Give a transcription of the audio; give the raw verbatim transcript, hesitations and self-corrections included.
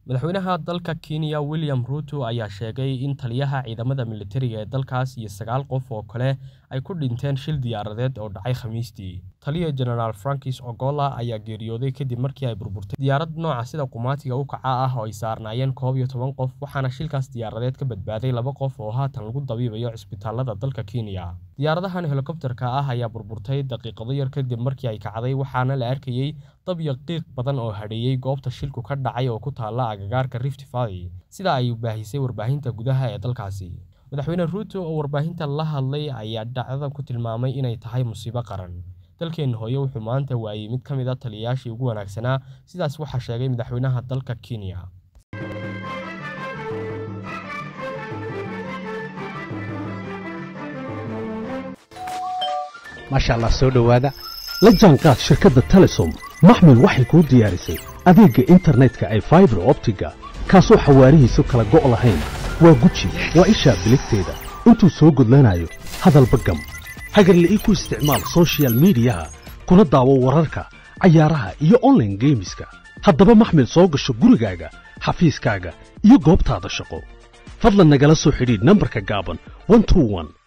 madaxweynaha dalka Kenya William Ruto ayaa sheegay in taliyaha ciidamada militariga ee dalkaas iyo sagaal qof oo kale ay ku dhinteen shil diyaaradeed oo dhacay Khamiistii. Taliya General Francis Ogola ayaa geeriyooday kadib markii ay burburtay diyaarad nooca sida qumaatiga u kaca ah oo ay saarnaayeen koob iyo toban qof, waxaana shilkaas diyaaradeed ka badbaaday laba qof oo haatan lagu dabiibayo cisbitaalada dalka Kenya. Diyaaradahan helicopterka ah ayaa burburtay daqiiqado yar kadib markii ay kacday, waxaana la arkayay dab iyo qiiq badan oo hadheeyay goobta shilku ka dhacay oo ku taala agagaarka Rift Valley, sida ay u baahisay warbaahinta gudaha ee dalkaasi. Madaxweyne Ruto oo warbaahinta la hadlay ayaa dhacdada ku tilmaamay inay tahay musiibo qaran. dalkeen hooyo wuxuu maanta waayay mid ka mid ah taliyayaashii ugu wanaagsanaa, sidaas waxaa sheegay madaxweynaha dalka Kenya. maasha Allah soo dhawaada la jaanqaad shirkadda Telesom maxmil waxay ku diyaarisay adeegga internetka ay fiber optiga kaasoo xawaarihiisu kala go' lahayn waa guji waa isha biligteeda intuu soo gudlanayo hadalba gam hagarlii ku isticmaal social media kuna daawo wararka cayaaraha iyo online gameska haddaba maxmil soo gasho gurigaaga xafiiskaaga iyo goobtaada shaqo fadlan nagala soo xidhiidh nambarka gaaban one two one